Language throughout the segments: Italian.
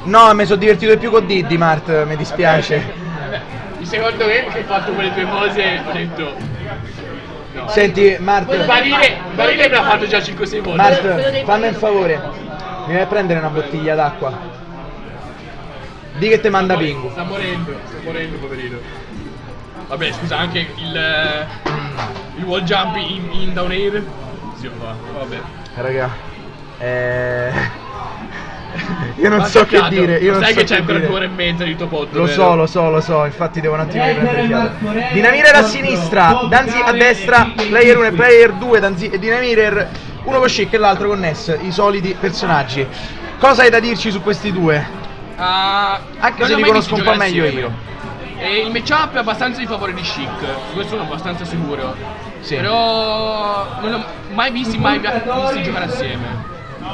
No, mi sono divertito di più con Diddy, Mart, mi dispiace. Secondo me che hai fatto quelle due cose ho detto no. Senti, Mart. Il barile me l'ha fatto già 5-6 volte. Mart, fammi un favore. Mi vai a prendere una bottiglia d'acqua. Di che te manda Pingu. Sta morendo, poverino. Vabbè, scusa, anche il wall jump in down air si fa, vabbè. Raga, io non so che dire. Io non sai so che c'è ancora dire. 2 ore e mezza di top 8. Lo so, infatti devo un attimo riprendere fiato. Dinamirer a sinistra, Danzi a destra, player 1 e player 2, Danzi e Dinamirer, uno con Chic e l'altro con Ness, i soliti personaggi. Cosa hai da dirci su questi due? Anche se li conosco un po' meglio io. E il matchup è abbastanza in favore di Chic, su questo sono abbastanza sicuro. Sì. Però non l'ho mai visti giocare assieme.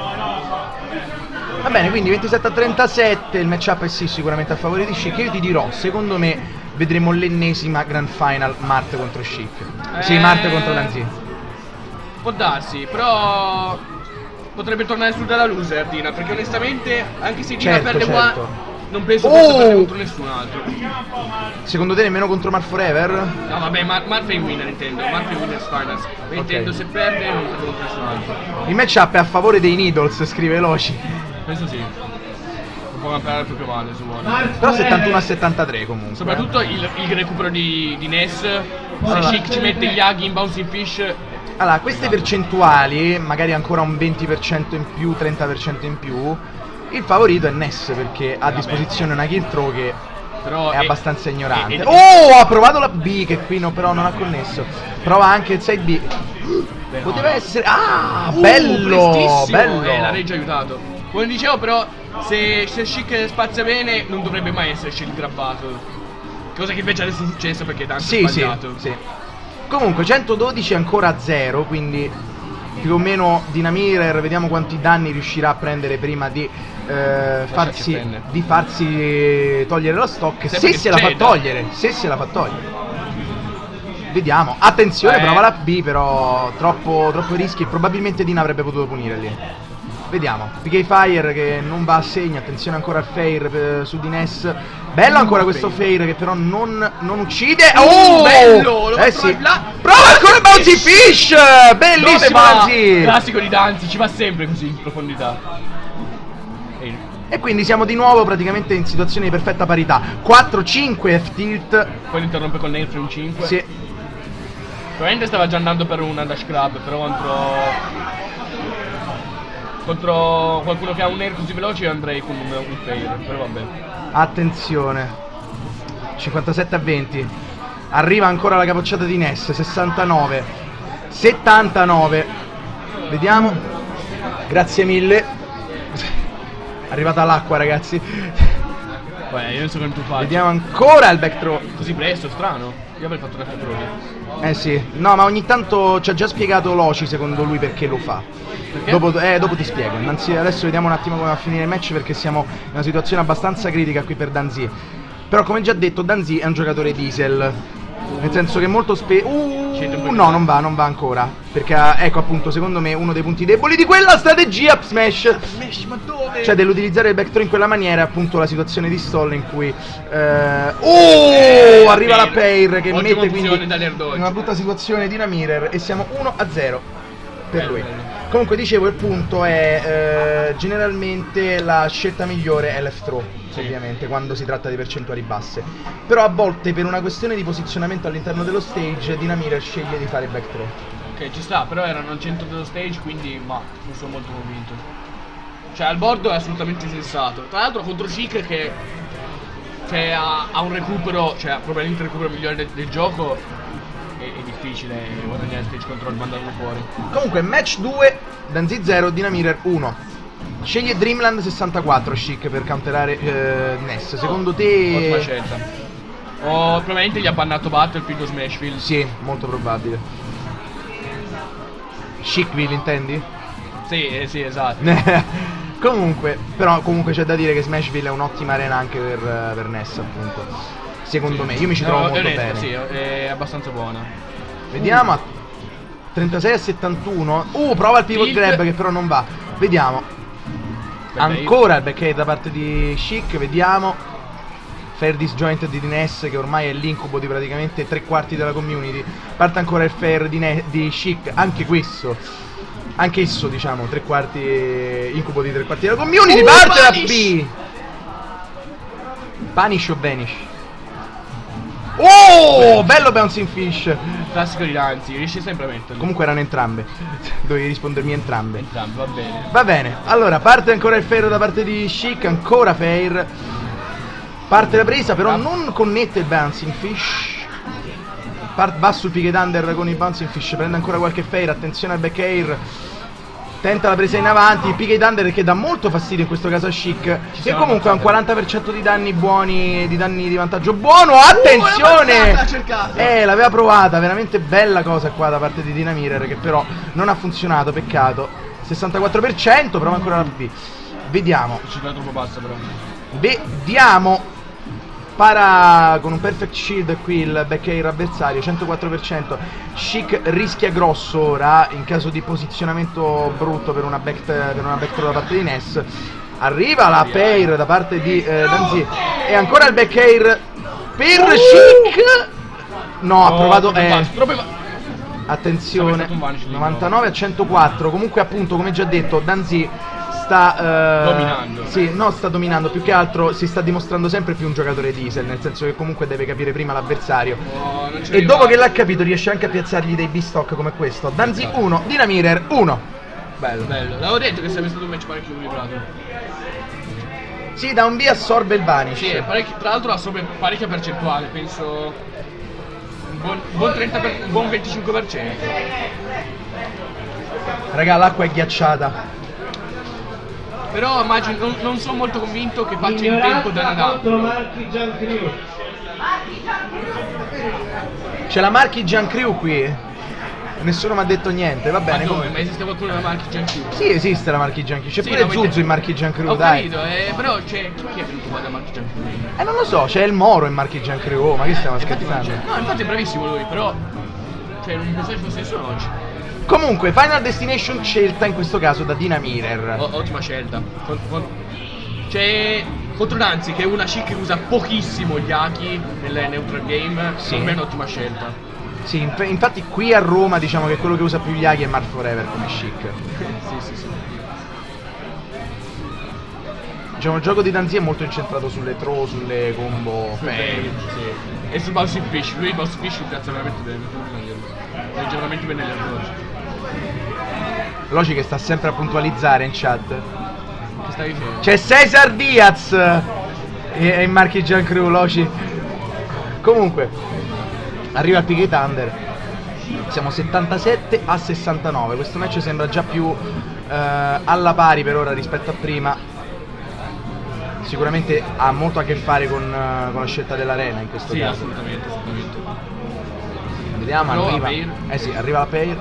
Va bene, quindi 27-37, il matchup è sì sicuramente a favore di Chic. Io ti dirò, secondo me vedremo l'ennesima Grand Final Mart contro Chic. Sì, Mart contro Danzi. Può darsi, però potrebbe tornare su dalla loser Dina, perché onestamente anche se Dina perde qua non penso possa perdere contro nessun altro. Secondo te nemmeno contro Mart Forever? No vabbè, Mart è in winner intendo, Mart è in winners finals. Intendo se perde non perde contro nessun altro. Il matchup è a favore dei Needles, scrive Loci. Penso sì. Non può cambiare proprio male se vuole. Però 71-73 comunque. Soprattutto il recupero di Ness. Se Chic ci mette gli aghi in Bouncing Fish. Allora, queste percentuali, magari ancora un 20% in più, 30% in più, il favorito è Ness perché ha a disposizione una kill throw che però è abbastanza ignorante. Oh, ha provato la B che qui però non ha connesso. Prova anche il side B. Poteva essere... Ah, bello, bello. La reggia ha aiutato. Come dicevo però, se Chic spazia bene non dovrebbe mai esserci il grabbato. Cosa che invece adesso è successo perché tanto è sbagliato. Sì. Comunque 112 ancora a 0, quindi più o meno Dinamirer, vediamo quanti danni riuscirà a prendere prima di farsi togliere lo stock. Se se la fa togliere, vediamo. Attenzione, prova la B, però troppo rischi e probabilmente Dina avrebbe potuto punire lì. Vediamo, PK Fire che non va a segno, attenzione ancora al Fair su di Ness. Bello ancora questo Fair che però non uccide. Oh, bello! Sì. Prova ancora Bouncy Fish! Bellissimo Danzi! Classico di Danzi, ci va sempre così in profondità. E quindi siamo di nuovo praticamente in situazione di perfetta parità. 4-5 F-tilt. Poi li interrompe con Nail un 5. Sì. Probabilmente stava già andando per una dash club, però contro qualcuno che ha un air così veloce andrei con un fair, però vabbè. Attenzione. 57-20. Arriva ancora la capocciata di Ness. 69 79. Vediamo. Grazie mille. Arrivata l'acqua ragazzi. Io non so come tu fai. Vediamo ancora il back throw. Così presto, strano. Io avrei fatto back throw. Sì. No, ma ogni tanto ci ha già spiegato Loci secondo lui perché lo fa. Dopo ti spiego. Adesso vediamo un attimo come va a finire il match perché siamo in una situazione abbastanza critica qui per Danzi. Però come già detto Danzi è un giocatore diesel. Nel senso che molto no, non va ancora. Perché ecco appunto secondo me uno dei punti deboli di quella strategia Smash. Ma dove? Cioè dell'utilizzare il back throw in quella maniera è appunto la situazione di stall in cui arriva la Pair che mette quindi in una brutta situazione Dinamirer e siamo 1-0 per lui. Comunque dicevo il punto è generalmente la scelta migliore è left throw, ovviamente quando si tratta di percentuali basse. Però a volte per una questione di posizionamento all'interno dello stage Dinamirer sceglie di fare back throw. Ok, ci sta, però erano al centro dello stage quindi non sono molto convinto. Cioè al bordo è assolutamente sensato. Tra l'altro contro Chic che ha un recupero, cioè probabilmente il recupero migliore del gioco. È difficile guadagnare stage control mandarlo fuori. Comunque match 2 Danzi 0 Dinamirer 1. Sceglie Dreamland 64 Chic per counterare Ness. Secondo te... Ottima scelta. Probabilmente gli ha bannato Battlefield o Smashville. Sì, molto probabile. Chicville intendi? Sì, esatto. Comunque c'è da dire che Smashville è un'ottima arena anche per Ness appunto. Secondo me, io mi ci trovo molto bene. Sì, è abbastanza buona. Vediamo. 36-71. Prova il pivot grab che però non va. Vediamo. Ancora il back air da parte di Chic, vediamo. Fair disjointed di Ness, che ormai è l'incubo di praticamente 3/4 della community. Parte ancora il fair di Chic, anch'esso diciamo 3/4, incubo di 3/4 della community. Parte la B. Punish o Vanish? Oh, bello bouncing fish. Classico di Danzi, riesce sempre a metterlo. Comunque erano entrambe. Dovevi rispondermi entrambe. Entrambe, va bene. Va bene. Allora, parte ancora il fair da parte di Chic, ancora fair. Parte la presa, però non connette il bouncing fish. Va sul picket under con il bouncing fish, prende ancora qualche fair, attenzione al back air. Tenta la presa in avanti, il picket under che dà molto fastidio in questo caso a Chic, che comunque ha un 40% di danni buoni, di danni di vantaggio buono. Attenzione! L'aveva provata, veramente bella cosa qua da parte di Dynamirer, che però non ha funzionato, peccato. 64%, prova ancora la B. Vediamo. Ci va troppo bassa però. Vediamo. Para con un perfect shield qui il back air avversario, 104%. Chic rischia grosso ora in caso di posizionamento brutto per una back throw da parte di Ness. Arriva la pair da parte di Danzi e ancora il back air per Chic. No, ha provato attenzione, 99 a 104. Comunque appunto, come già detto, Danzi sta dominando. Sì, no, sta dominando, più che altro si sta dimostrando sempre più un giocatore diesel, nel senso che comunque deve capire prima l'avversario. E dopo che l'ha capito riesce anche a piazzargli dei B-stock come questo. Danzi 1, Dynamirer 1. Bello. Bello. L'avevo detto che sarebbe stato un match parecchio equilibrato. Sì, da un B assorbe il vanish. Sì, tra l'altro assorbe parecchia percentuale, penso un buon 25%. Raga, l'acqua è ghiacciata. Però immagino, non sono molto convinto che faccia in tempo da Nadal. C'è la Marchi Giancrew qui. Nessuno mi ha detto niente, va bene. Ma esiste qualcuno della Marchi Giancrew? Sì, esiste la Marchi Giancrew. C'è pure Zuzu in Marchi Giancrew, dai. Ho capito, però c'è chi è venuto qua da Marchi Giancrew? Non lo so, c'è il Moro in Marchi Giancrew. Oh, ma che stiamo scherzando? No, infatti è bravissimo lui, però cioè non pensavo ci fosse nessuno oggi. Comunque, Final Destination scelta in questo caso da Dynamirer. Ottima scelta. C'è contro Danzi, che è una Chic che usa pochissimo gli Haki nelle neutral game. Sì. Per me è un'ottima scelta. Sì, infatti qui a Roma diciamo che quello che usa più gli Haki è Mark Forever come Chic. Sì. Diciamo il gioco di Danzi è molto incentrato sulle throw, sulle combo. Sì. E sul bouncing fish. Lui il bouncing fish piazza veramente bene. Legge veramente bene gli errori. Loci che sta sempre a puntualizzare in chat. Che stai dicendo? C'è Cesar Diaz e in Marchi Giancrew, Loci. Comunque arriva il picket under. Siamo 77 a 69. Questo match sembra già più alla pari per ora rispetto a prima. Sicuramente ha molto a che fare con la scelta dell'arena in questo caso. Sì, assolutamente. Vediamo, no, arriva. Sì, arriva la pair.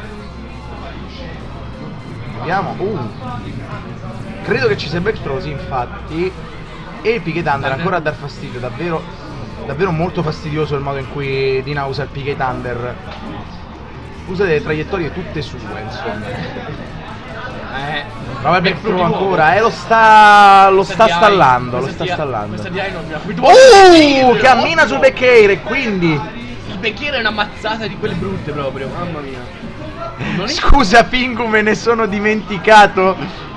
Vediamo. Credo che ci sia back throw, sì, infatti. E il picket under ancora a dar fastidio, davvero molto fastidioso il modo in cui Dina usa il picket under. Usa delle traiettorie tutte sue, insomma. Prova il back throw ancora, lo sta stallando, Questa DI non mi ha capito. Cammina sul back air e quindi il back air è una mazzata di quelle brutte proprio, mamma mia. Scusa Pingu, me ne sono dimenticato.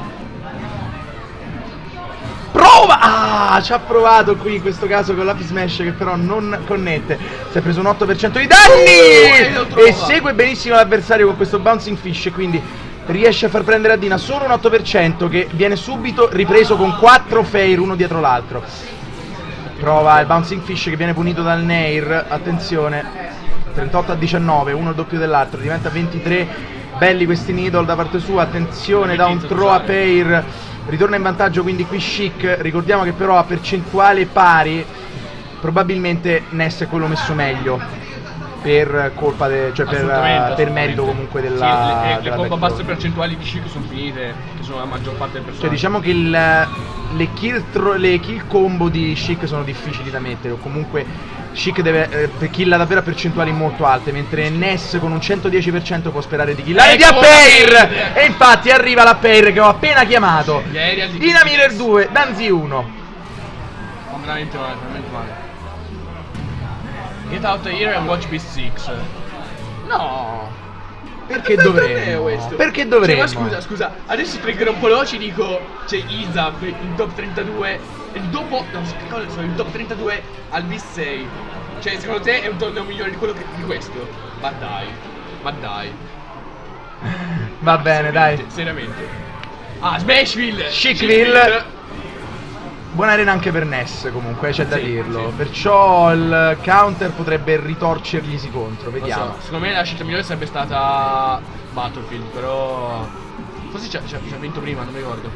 Prova! Ci ha provato qui in questo caso con l'Api Smash, che però non connette. Si è preso un 8% di danni e segue benissimo l'avversario con questo bouncing fish, quindi riesce a far prendere a Dina solo un 8% che viene subito ripreso con 4 fair uno dietro l'altro. Prova il bouncing fish che viene punito dal Nair. Attenzione, 38 a 19, uno il doppio dell'altro, diventa 23. Belli questi needle da parte sua. Attenzione, da un throw a pair, ritorna in vantaggio quindi qui Chic. Ricordiamo che però a percentuale pari probabilmente Ness è quello messo meglio. per colpa cioè per merito comunque della le combo a basse percentuali di Chic sono finite, che sono la maggior parte del personaggio. Cioè diciamo che le kill combo di Chic sono difficili da mettere, o comunque Chic deve killa davvero a percentuali molto alte, mentre Ness con un 110% può sperare di killare di Apeir! E infatti arriva l'Apeir che ho appena chiamato. Dynamiter 2, Danzi 1. Veramente male, veramente male. Get out here and watch Beast 6. No. Perché dovremmo? Perché dovremmo? Cioè, ma scusa, adesso trigger un po' veloci, dico, c'è Izab in top 32 e dopo, no, sono in top 32 al Beast 6. Cioè, secondo te è un torneo migliore di quello di questo? Ma dai. Va bene, dai. Seriamente. Ah, Smashville! Chicville! Buona arena anche per Ness comunque, c'è da dirlo. Perciò il counter potrebbe ritorcerglisi contro, vediamo. So, secondo me la scelta migliore sarebbe stata Battlefield, però forse ci ha vinto prima, non mi ricordo.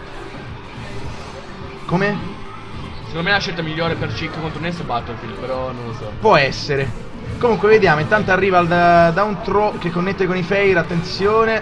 Come? Secondo me la scelta migliore per Chic contro Ness è Battlefield, però non lo so. Può essere. Comunque vediamo, intanto arriva il down throw che connette con i Fair, attenzione.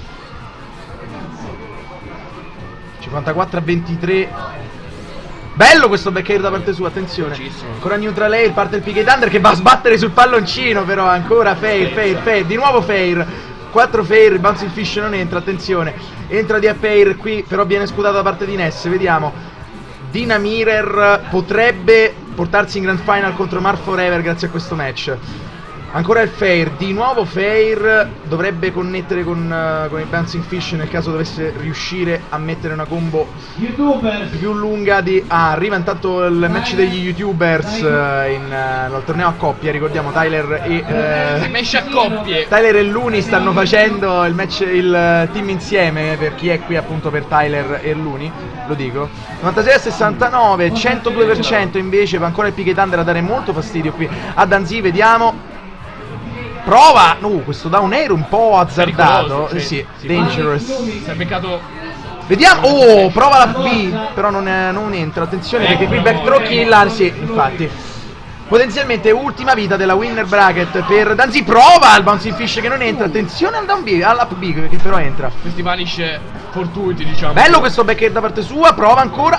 54-23. Bello questo back air da parte sua, attenzione. Ancora neutral air, parte il PK Thunder che va a sbattere sul palloncino, però ancora Fair, di nuovo Fair. 4 Fair, Bouncing Fish non entra, attenzione. Entra di Apeir qui, però viene scutato da parte di Ness, vediamo. Dynamiter potrebbe portarsi in Grand Final contro Mark Forever grazie a questo match. Ancora il Fair, di nuovo Fair, dovrebbe connettere con i Bouncing Fish nel caso dovesse riuscire a mettere una combo più lunga di... Ah, arriva intanto il match degli YouTubers nel torneo a coppia, ricordiamo Tyler e... match a coppie! Tyler e Looney stanno facendo il team insieme, per chi è qui appunto per Tyler e Looney, lo dico. 96-69, 102% invece, va ancora il PK Thunder a dare molto fastidio qui a Danzi, vediamo. Prova! Questo down air un po' azzardato. Sì, dangerous. Si è beccato. Vediamo. Oh, prova la B. Però non entra. Attenzione perché qui back throw kill. Sì, infatti. Potenzialmente ultima vita della winner bracket per Danzi. Prova il bouncing fish che non entra. Attenzione al down B, all'up B che però entra. Questi vanish fortuiti, diciamo. Bello questo back air da parte sua. Prova ancora.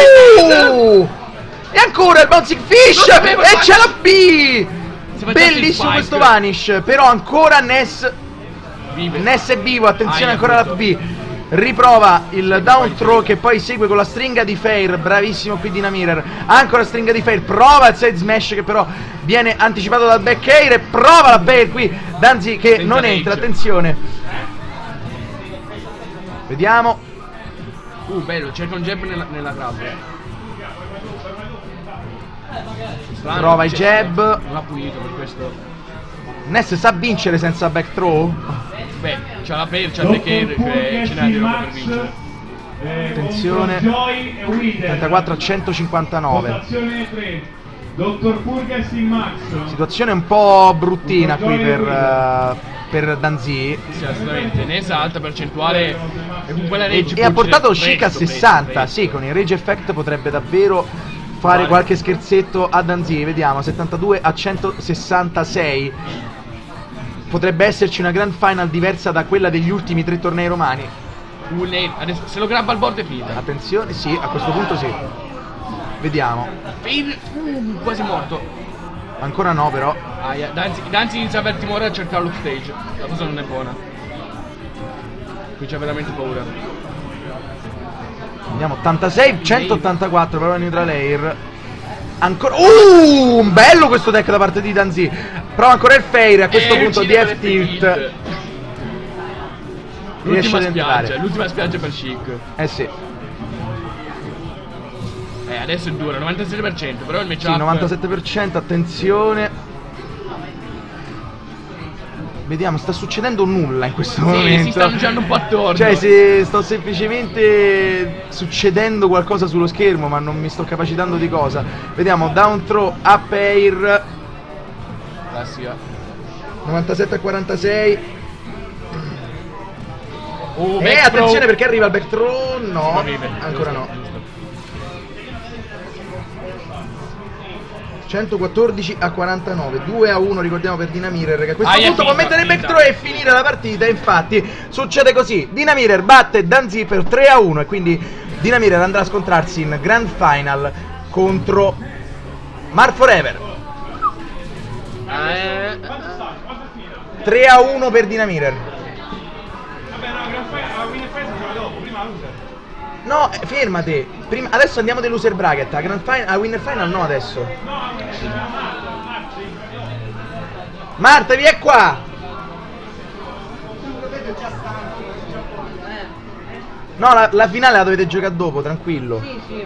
E ancora il bouncing fish. E c'è la B. Bellissimo questo vanish. Però ancora Ness è vivo, attenzione ancora la B. Riprova il down throw che poi segue con la stringa di Fair. Bravissimo qui Dynamiter. Ancora stringa di Fair. Prova il side smash che però viene anticipato dal back air. E prova la Fair qui Danzi che non entra, attenzione. Vediamo. Bello, cerca un jab nella grab. Prova il jab. Non l'ha pulito per questo. Ness sa vincere senza back throw? Beh, c'ha la Bair, c'ha il back air, cioè ce n'ha di roba per vincere. Attenzione. 34-159. Situazione un po' bruttina qui per Danzi. Sì, assolutamente. Ness ha alta percentuale e con quella rage e ha portato Chic a 60. Sì, con il rage effect potrebbe davvero fare qualche scherzetto a Danzi. Vediamo, 72-166. Potrebbe esserci una grand final diversa da quella degli ultimi 3 tornei romani. Adesso se lo grabba al board è finita. Attenzione, sì, a questo punto sì. Vediamo. Quasi morto. Ancora no però. Danzi inizia per timore a cercare lo stage. La cosa non è buona. Qui c'è veramente paura. Andiamo 86-184 però neutral air. Ancora bello questo deck da parte di Danzi. Prova ancora il Fair. A questo punto DF tilt. Riesce ad entrare. L'ultima spiaggia per Chic. Sì. Adesso è dura, 97%, però il matchup. Sì, 97%, attenzione. Vediamo, sta succedendo nulla in questo momento. Si stanno girando un po' attorno. Cioè, sto semplicemente succedendo qualcosa sullo schermo, ma non mi sto capacitando di cosa. Vediamo, down throw, up air. 97-46. Attenzione perché arriva il back throw. No, ancora no. 114 a 49, 2 a 1 ricordiamo per Dinamirer, che a questo punto può mettere finita. back throw e finire la partita. Infatti succede così, Dinamirer batte Danzi per 3 a 1 e quindi Dinamirer andrà a scontrarsi in Grand Final contro Mark Forever. 3 a 1 per Dinamirer. No, fermate. Adesso andiamo del loser bracket. A Grand Final, a Winner Final no adesso. Marta, vieni qua. No, la finale la dovete giocare dopo, tranquillo. Sì,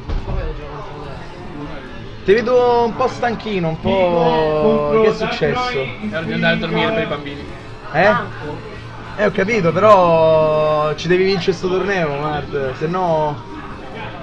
Ti vedo un po' stanchino, un po'... Che è successo? Ero di andare a dormire per i bambini. Ho capito, però ci devi vincere sto torneo, Mart, se no...